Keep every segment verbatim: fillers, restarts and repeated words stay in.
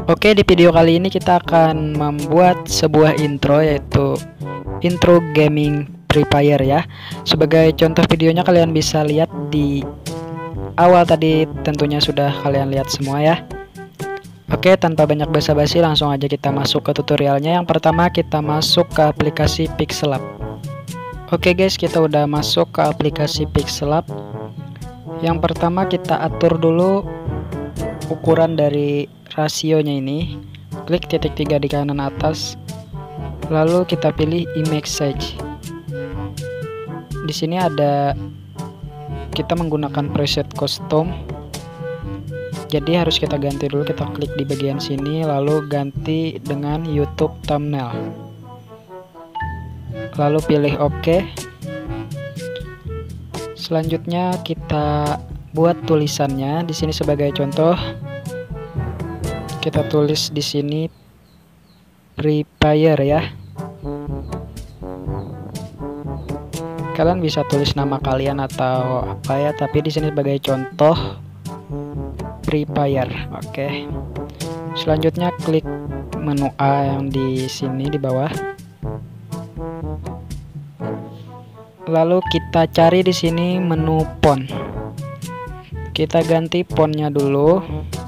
Oke, di video kali ini kita akan membuat sebuah intro, yaitu intro gaming Free Fire ya. Sebagai contoh videonya kalian bisa lihat di awal tadi, tentunya sudah kalian lihat semua ya. Oke, tanpa banyak basa-basi langsung aja kita masuk ke tutorialnya. Yang pertama kita masuk ke aplikasi Pixellab. Oke guys, kita udah masuk ke aplikasi Pixellab. Yang pertama kita atur dulu ukuran dari rasionya ini. Klik titik tiga di kanan atas, lalu kita pilih image size. Di sini ada, kita menggunakan preset custom, jadi harus kita ganti dulu. Kita klik di bagian sini, lalu ganti dengan YouTube thumbnail, lalu pilih OK. Selanjutnya kita buat tulisannya. Di sini sebagai contoh kita tulis di sini Free Fire ya. Kalian bisa tulis nama kalian atau apa ya, tapi di sini sebagai contoh Free Fire. Oke. Selanjutnya klik menu A yang di sini di bawah. Lalu kita cari di sini menu font. Kita ganti fontnya dulu.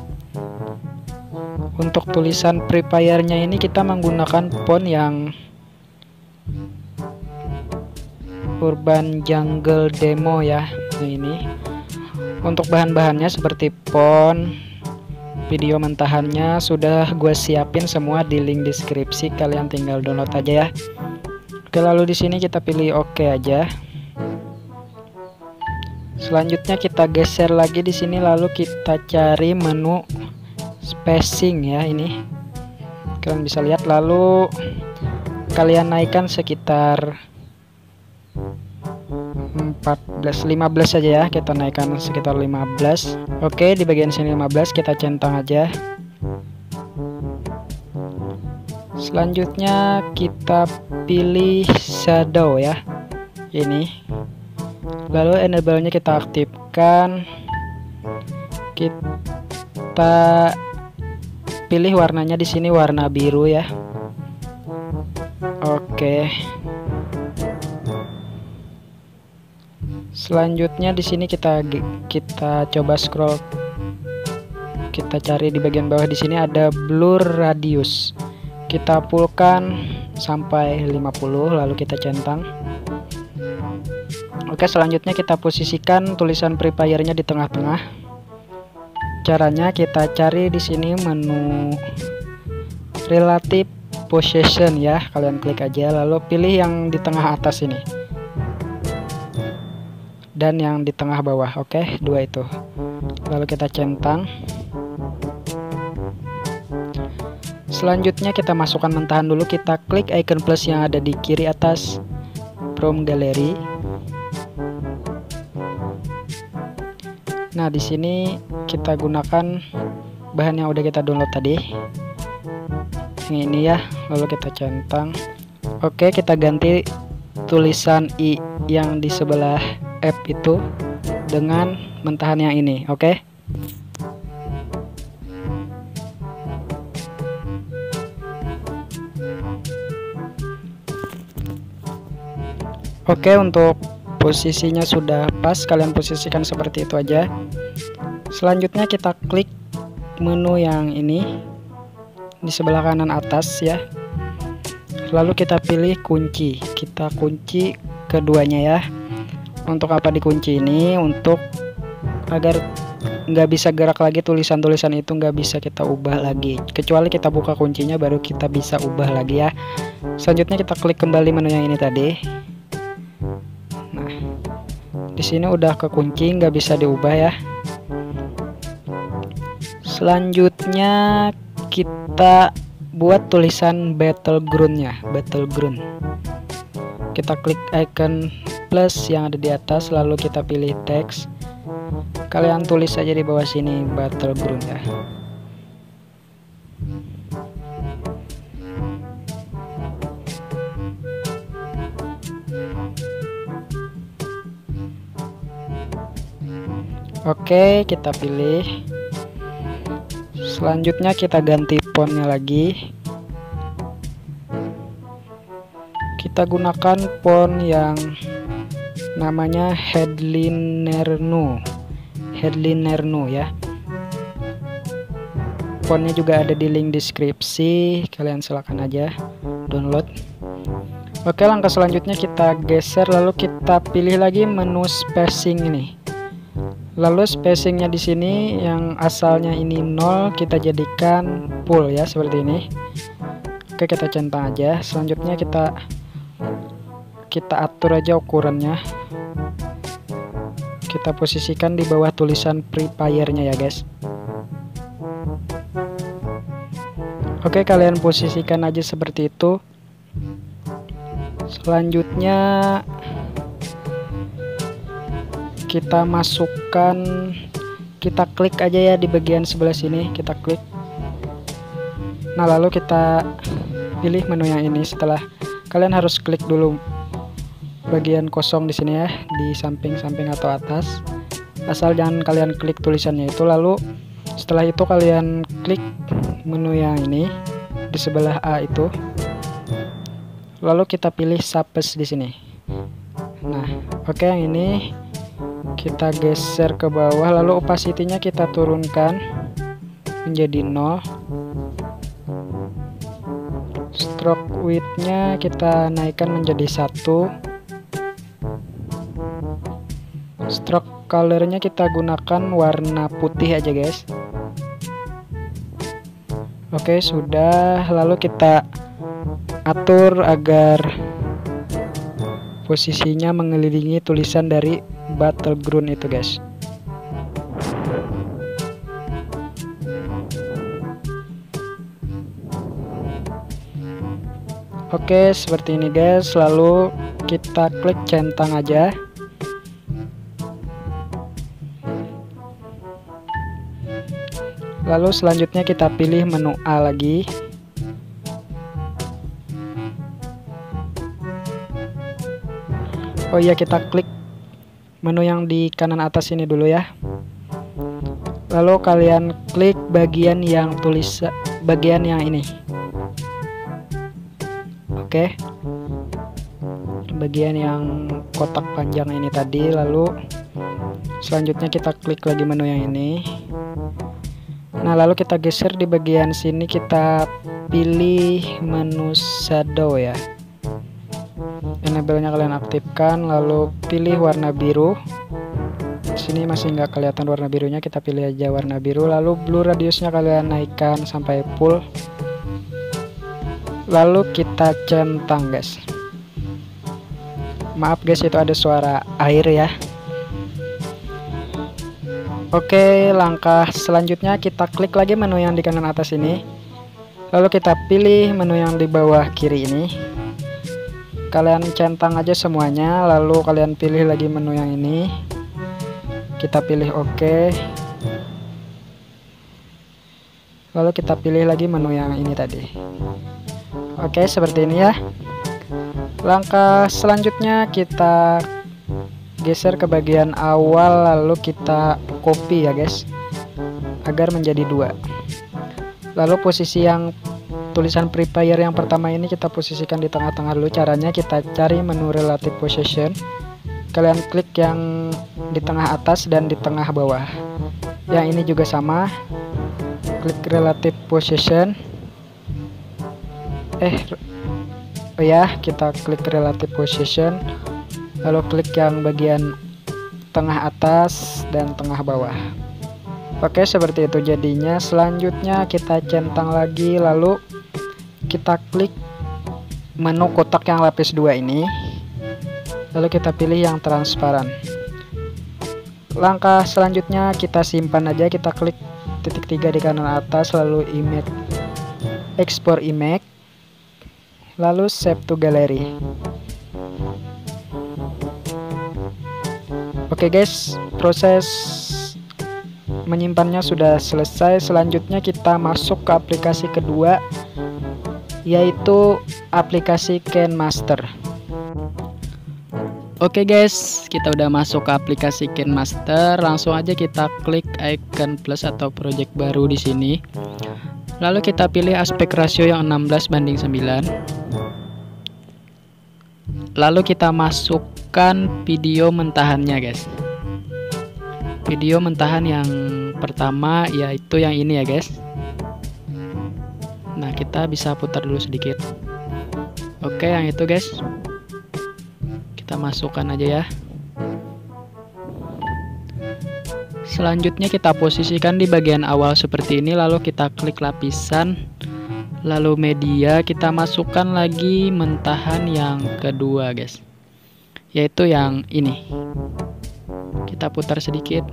Untuk tulisan Free Fire-nya ini kita menggunakan font yang Urban Jungle Demo ya. Nah, ini untuk bahan-bahannya seperti font, video mentahannya sudah gue siapin semua di link deskripsi, kalian tinggal download aja ya. Oke, lalu di sini kita pilih OK aja. Selanjutnya kita geser lagi di sini, lalu kita cari menu spacing ya. Ini kalian bisa lihat, lalu kalian naikkan sekitar empat belas lima belas saja ya. Kita naikkan sekitar lima belas. Oke, di bagian sini lima belas kita centang aja. Selanjutnya kita pilih shadow ya, ini. Lalu enable-nya kita aktifkan. Kita pilih warnanya di sini warna biru ya. Oke. Selanjutnya di sini kita kita coba scroll. Kita cari di bagian bawah, di sini ada blur radius. Kita fullkan sampai lima puluh, lalu kita centang. Oke, selanjutnya kita posisikan tulisan Free Fire-nya di tengah-tengah. Caranya kita cari di sini menu relative position ya, kalian klik aja, lalu pilih yang di tengah atas ini dan yang di tengah bawah. Oke, dua itu, lalu kita centang. Selanjutnya kita masukkan mentahan dulu. Kita klik icon plus yang ada di kiri atas from gallery. Nah, di sini kita gunakan bahan yang udah kita download tadi, yang ini ya, lalu kita centang. Oke, kita ganti tulisan I yang di sebelah F itu dengan mentahan yang ini. Oke. Oke, untuk posisinya sudah pas, kalian posisikan seperti itu aja. Selanjutnya kita klik menu yang ini di sebelah kanan atas ya, lalu kita pilih kunci. Kita kunci keduanya ya. Untuk apa dikunci ini? Untuk agar nggak bisa gerak lagi, tulisan-tulisan itu nggak bisa kita ubah lagi, kecuali kita buka kuncinya baru kita bisa ubah lagi ya. Selanjutnya kita klik kembali menu yang ini tadi. Nah, di sini udah kekunci, nggak bisa diubah ya. Selanjutnya kita buat tulisan battleground-nya, battleground. Kita klik icon plus yang ada di atas, lalu kita pilih teks. Kalian tulis aja di bawah sini battleground ya. Oke, kita pilih. Selanjutnya kita ganti fontnya lagi. Kita gunakan font yang namanya Headlinernu. Headlinernu ya. Fontnya juga ada di link deskripsi, kalian silakan aja download. Oke, langkah selanjutnya kita geser, lalu kita pilih lagi menu spacing ini. Lalu spacingnya di sini yang asalnya ini nol kita jadikan full ya, seperti ini. Oke, kita centang aja. Selanjutnya kita kita atur aja ukurannya. Kita posisikan di bawah tulisan Free Fire-nya ya guys. Oke, kalian posisikan aja seperti itu. Selanjutnya kita masukkan, kita klik aja ya di bagian sebelah sini, kita klik. Nah, lalu kita pilih menu yang ini. Setelah kalian harus klik dulu bagian kosong di sini ya, di samping-samping atau atas. Asal jangan kalian klik tulisannya itu. Lalu setelah itu kalian klik menu yang ini di sebelah A itu. Lalu kita pilih Shapes di sini. Nah, oke, yang ini kita geser ke bawah, lalu opacity-nya kita turunkan menjadi nol. Stroke width-nya kita naikkan menjadi satu. Stroke color-nya kita gunakan warna putih aja guys. Oke, sudah. Lalu kita atur agar posisinya mengelilingi tulisan dari Battleground itu guys. Oke, seperti ini guys. Lalu kita klik centang aja. Lalu selanjutnya kita pilih menu A lagi. Oh iya, kita klik menu yang di kanan atas ini dulu ya. Lalu kalian klik bagian yang tulis bagian yang ini. Oke. Bagian yang kotak panjang ini tadi. Lalu selanjutnya kita klik lagi menu yang ini. Nah, lalu kita geser di bagian sini, kita pilih menu shadow ya. Enable-nya kalian aktifkan, lalu pilih warna biru. Di sini masih nggak kelihatan warna birunya, kita pilih aja warna biru. Lalu blur radiusnya kalian naikkan sampai full. Lalu kita centang guys. Maaf guys, itu ada suara air ya. Oke, langkah selanjutnya kita klik lagi menu yang di kanan atas ini. Lalu kita pilih menu yang di bawah kiri ini. Kalian centang aja semuanya, lalu kalian pilih lagi menu yang ini. Kita pilih oke. Lalu kita pilih lagi menu yang ini tadi. Oke, seperti ini ya. Langkah selanjutnya kita geser ke bagian awal, lalu kita copy ya guys, agar menjadi dua. Lalu posisi yang tulisan Free Fire yang pertama ini kita posisikan di tengah-tengah dulu. Caranya kita cari menu relative position, kalian klik yang di tengah atas dan di tengah bawah. Yang ini juga sama, klik relative position. Eh oh ya, kita klik relative position, lalu klik yang bagian tengah atas dan tengah bawah. Oke, seperti itu jadinya. Selanjutnya kita centang lagi, lalu kita klik menu kotak yang lapis dua ini, lalu kita pilih yang transparan. Langkah selanjutnya kita simpan aja, kita klik titik tiga di kanan atas, lalu image, export image, lalu save to gallery. Oke guys, proses menyimpannya sudah selesai. Selanjutnya kita masuk ke aplikasi kedua, yaitu aplikasi KineMaster. Oke guys, kita udah masuk ke aplikasi KineMaster. Langsung aja kita klik icon plus atau project baru di sini. Lalu kita pilih aspek rasio yang enam belas banding sembilan. Lalu kita masukkan video mentahannya guys. Video mentahan yang pertama yaitu yang ini ya guys. Nah, kita bisa putar dulu sedikit. Oke, yang itu guys. Kita masukkan aja ya. Selanjutnya kita posisikan di bagian awal seperti ini, lalu kita klik lapisan, lalu media, kita masukkan lagi mentahan yang kedua guys, yaitu yang ini. Kita putar sedikit.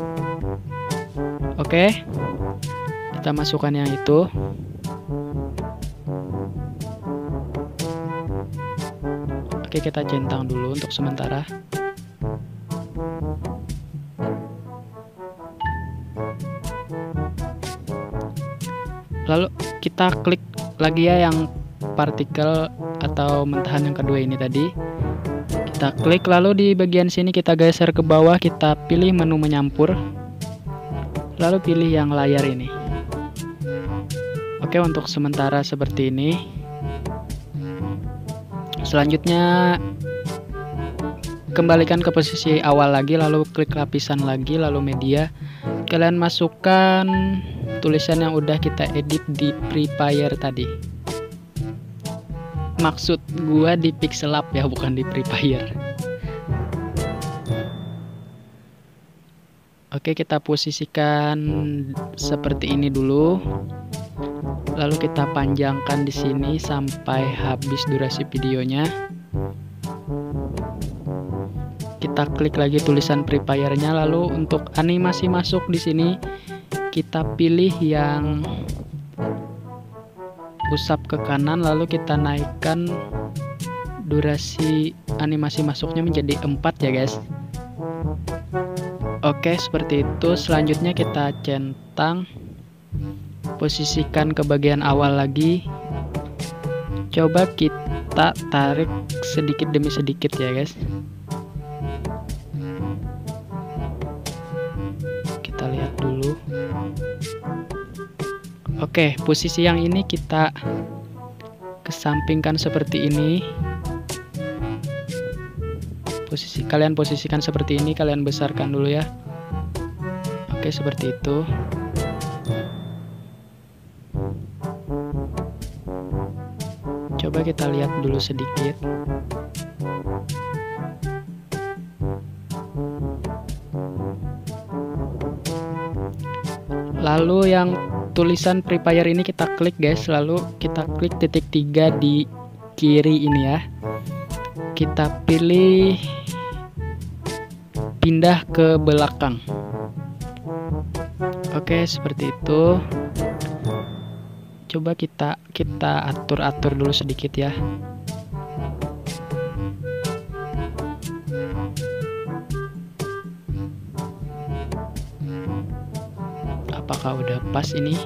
Oke, kita masukkan yang itu. Oke, kita centang dulu untuk sementara. Lalu kita klik lagi ya yang partikel atau mentahan yang kedua ini tadi. Kita klik, lalu di bagian sini kita geser ke bawah, kita pilih menu menyampur. Lalu pilih yang layar ini. Oke, untuk sementara seperti ini. Selanjutnya kembalikan ke posisi awal lagi, lalu klik lapisan lagi, lalu media. Kalian masukkan tulisan yang udah kita edit di Prepare tadi. Maksud gua di Pixelab ya, bukan di Prepare. Oke, kita posisikan seperti ini dulu. Lalu kita panjangkan di sini sampai habis durasi videonya. Kita klik lagi tulisan Prepare-nya, lalu untuk animasi masuk di sini kita pilih yang usap ke kanan, lalu kita naikkan durasi animasi masuknya menjadi empat ya guys. Oke, seperti itu. Selanjutnya kita centang. Posisikan ke bagian awal lagi. Coba kita tarik sedikit demi sedikit ya guys. Kita lihat dulu. Oke, posisi yang ini kita kesampingkan seperti ini. Posisi kalian posisikan seperti ini, kalian besarkan dulu ya. Oke, seperti itu. Coba kita lihat dulu sedikit. Lalu yang tulisan Prepare ini kita klik guys, lalu kita klik titik tiga di kiri ini ya. Kita pilih pindah ke belakang. Oke, seperti itu. Coba kita kita atur-atur dulu sedikit ya. Apakah udah pas ini?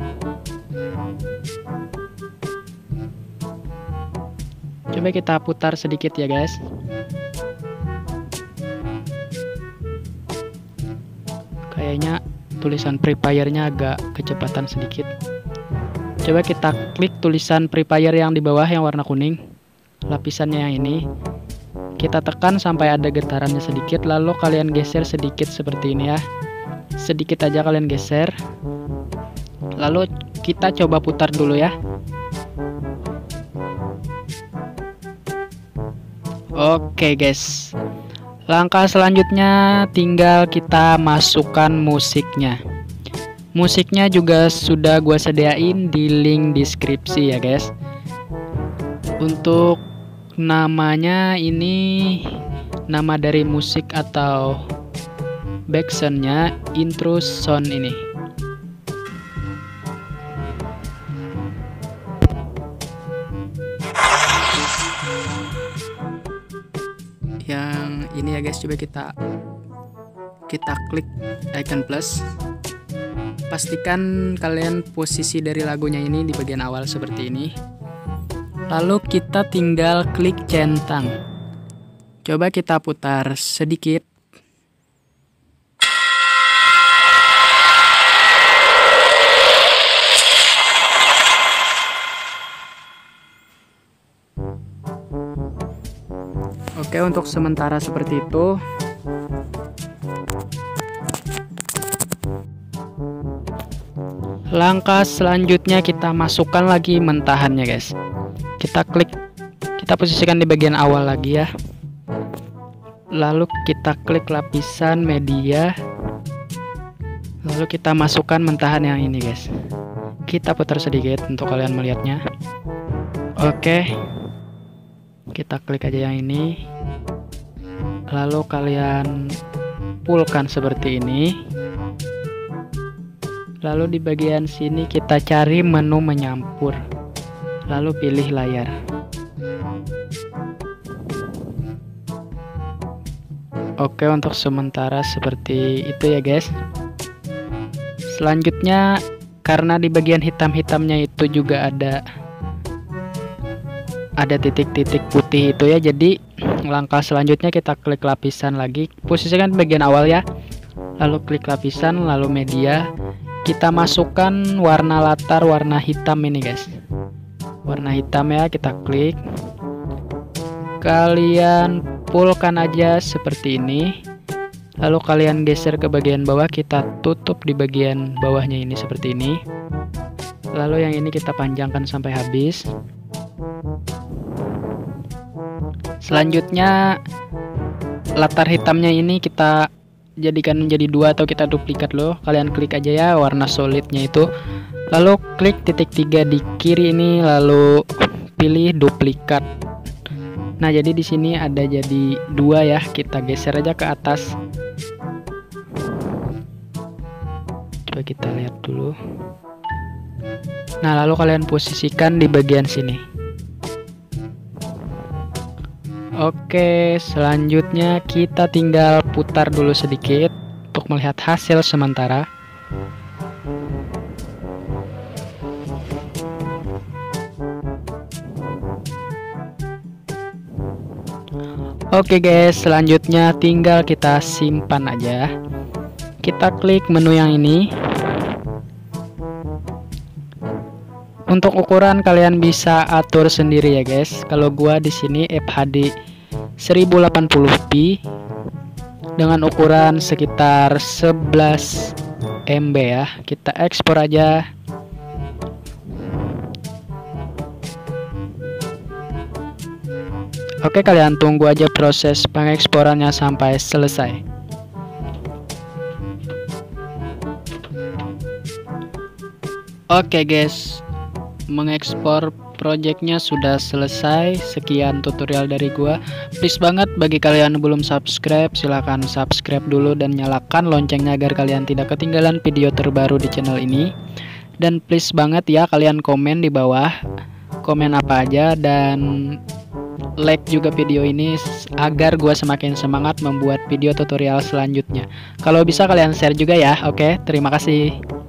Coba kita putar sedikit ya guys. Kayaknya tulisan Prepare-nya agak kecepatan sedikit. Coba kita klik tulisan Prepare yang di bawah yang warna kuning, lapisannya yang ini. Kita tekan sampai ada getarannya sedikit, lalu kalian geser sedikit seperti ini ya. Sedikit aja kalian geser. Lalu kita coba putar dulu ya. Oke guys. Langkah selanjutnya tinggal kita masukkan musiknya. Musiknya juga sudah gua sediain di link deskripsi ya guys. Untuk namanya ini nama dari musik atau backsoundnya intro sound ini. Yang ini ya guys, coba kita kita klik icon plus. Pastikan kalian posisi dari lagunya ini di bagian awal seperti ini. Lalu kita tinggal klik centang. Coba kita putar sedikit. Oke, untuk sementara seperti itu. Langkah selanjutnya kita masukkan lagi mentahannya, guys. Kita klik, kita posisikan di bagian awal lagi ya. Lalu kita klik lapisan media. Lalu kita masukkan mentahan yang ini, guys. Kita putar sedikit untuk kalian melihatnya. Oke. Kita klik aja yang ini. Lalu kalian pullkan seperti ini. Lalu di bagian sini kita cari menu menyampur. Lalu pilih layar. Oke, untuk sementara seperti itu ya, guys. Selanjutnya, karena di bagian hitam-hitamnya itu juga ada ada titik-titik putih itu ya, jadi langkah selanjutnya kita klik lapisan lagi, posisikan di bagian awal ya, lalu klik lapisan, lalu media, kita masukkan warna latar warna hitam ini, guys. Warna hitam ya, kita klik, kalian pullkan aja seperti ini, lalu kalian geser ke bagian bawah, kita tutup di bagian bawahnya ini seperti ini, lalu yang ini kita panjangkan sampai habis. Selanjutnya latar hitamnya ini kita jadikan menjadi dua atau kita duplikat loh. Kalian klik aja ya warna solidnya itu. Lalu klik titik tiga di kiri ini, lalu pilih duplikat. Nah, jadi di sini ada jadi dua ya. Kita geser aja ke atas. Coba kita lihat dulu. Nah, lalu kalian posisikan di bagian sini. Oke, selanjutnya kita tinggal putar dulu sedikit untuk melihat hasil sementara. Oke guys, selanjutnya tinggal kita simpan aja. Kita klik menu yang ini. Untuk ukuran kalian bisa atur sendiri ya guys. Kalau gua di sini F H D seribu delapan puluh p dengan ukuran sekitar sebelas M B ya. Kita ekspor aja. Oke, kalian tunggu aja proses pengeksporannya sampai selesai. Oke guys, mengekspor projectnya sudah selesai. Sekian tutorial dari gua. Please banget bagi kalian yang belum subscribe, silahkan subscribe dulu dan nyalakan loncengnya agar kalian tidak ketinggalan video terbaru di channel ini. Dan please banget ya kalian komen di bawah, komen apa aja, dan like juga video ini agar gua semakin semangat membuat video tutorial selanjutnya. Kalau bisa kalian share juga ya. Oke, terima kasih.